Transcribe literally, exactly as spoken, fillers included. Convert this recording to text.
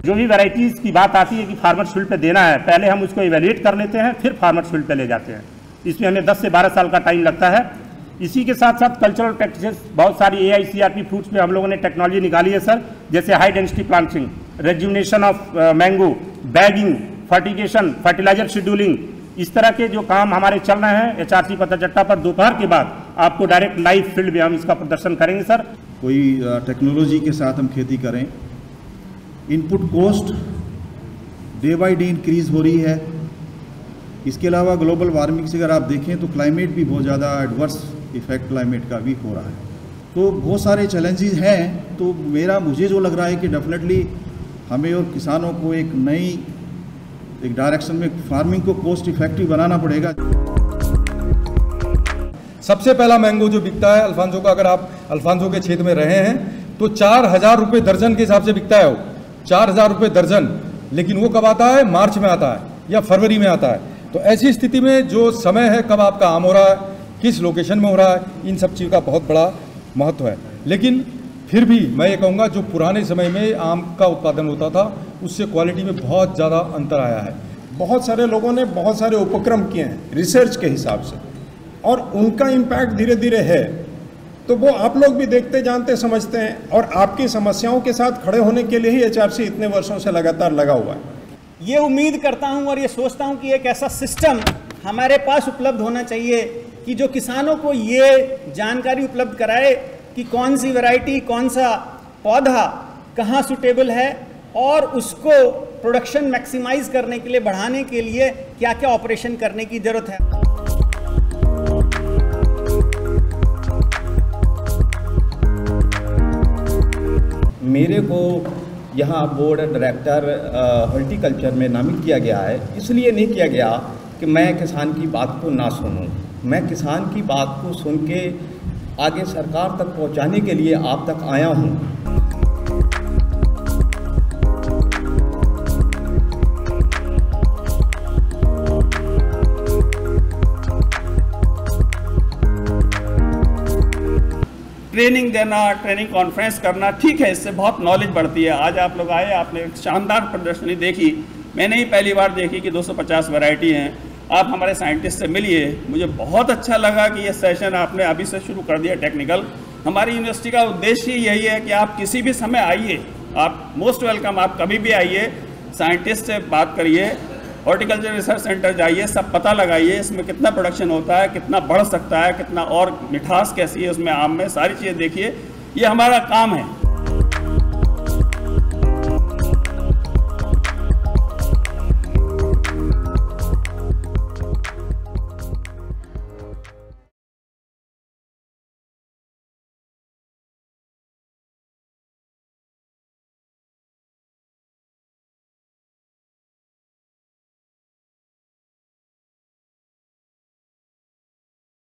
जो भी वैरायटीज़ की बात आती है कि फार्मर फील्ड पे देना है, पहले हम उसको इवेल्युएट कर लेते हैं, फिर फार्मर फील्ड पे ले जाते हैं। इसमें हमें दस से बारह साल का टाइम लगता है। इसी के साथ साथ कल्चरल प्रैक्टिसेस, बहुत सारी A I C R P fruits में हम लोगों ने टेक्नोलॉजी निकाली है सर, जैसे high density planting, rejuvenation of mango, bagging, fertigation, fertiliser scheduling, इस तरह के जो काम हमारे चल रहे हैं एच आर सी पतरचट्टा पर। दोपहर के बाद आपको डायरेक्ट लाइव फील्ड में हम इसका प्रदर्शन करेंगे सर। कोई टेक्नोलॉजी के साथ हम खेती करें। Input cost day by day increase हो रही है। इसके अलावा ग्लोबल वार्मिंग से अगर आप देखें तो क्लाइमेट भी बहुत ज़्यादा एडवर्स इफेक्ट क्लाइमेट का भी हो रहा है। तो बहुत सारे चैलेंजेस हैं। तो मेरा मुझे जो लग रहा है कि डेफिनेटली हमें और किसानों को एक नई एक डायरेक्शन में फार्मिंग को कॉस्ट इफेक्टिव बनाना पड़ेगा। सबसे पहला मैंगो जो बिकता है अल्फांसो का, अगर आप अल्फांसो के क्षेत्र में रहे हैं तो चार हजार रुपये दर्जन के हिसाब से बिकता है वो, चार हजार रुपये दर्जन। लेकिन वो कब आता है? मार्च में आता है या फरवरी में आता है। तो ऐसी स्थिति में जो समय है, कब आपका आम हो रहा है, किस लोकेशन में हो रहा है, इन सब चीज़ का बहुत बड़ा महत्व है। लेकिन फिर भी मैं ये कहूँगा जो पुराने समय में आम का उत्पादन होता था उससे क्वालिटी में बहुत ज़्यादा अंतर आया है। बहुत सारे लोगों ने बहुत सारे उपक्रम किए हैं रिसर्च के हिसाब से, और उनका इम्पैक्ट धीरे धीरे है। तो वो आप लोग भी देखते, जानते, समझते हैं, और आपकी समस्याओं के साथ खड़े होने के लिए ही एच आर सी इतने वर्षों से लगातार लगा हुआ है। ये उम्मीद करता हूं और ये सोचता हूं कि एक ऐसा सिस्टम हमारे पास उपलब्ध होना चाहिए कि जो किसानों को ये जानकारी उपलब्ध कराए कि कौन सी वैरायटी, कौन सा पौधा कहाँ सुटेबल है, और उसको प्रोडक्शन मैक्सिमाइज करने के लिए, बढ़ाने के लिए क्या क्या ऑपरेशन करने की ज़रूरत है। मेरे को यहाँ बोर्ड डायरेक्टर हॉर्टिकल्चर में नामित किया गया है। इसलिए नहीं किया गया कि मैं किसान की बात को ना सुनूं। मैं किसान की बात को सुन के आगे सरकार तक पहुँचाने के लिए आप तक आया हूँ। ट्रेनिंग देना, ट्रेनिंग कॉन्फ्रेंस करना, ठीक है, इससे बहुत नॉलेज बढ़ती है। आज आप लोग आए, आपने एक शानदार प्रदर्शनी देखी, मैंने ही पहली बार देखी कि दो सौ पचास वैरायटी हैं। आप हमारे साइंटिस्ट से मिलिए, मुझे बहुत अच्छा लगा कि ये सेशन आपने अभी से शुरू कर दिया टेक्निकल। हमारी यूनिवर्सिटी का उद्देश्य ही यही है कि आप किसी भी समय आइए, आप मोस्ट वेलकम, आप कभी भी आइए, साइंटिस्ट से बात करिए, हॉर्टिकल्चर रिसर्च सेंटर जाइए, सब पता लगाइए इसमें कितना प्रोडक्शन होता है, कितना बढ़ सकता है, कितना और मिठास कैसी है उसमें आम में, सारी चीज़ें देखिए। ये हमारा काम है।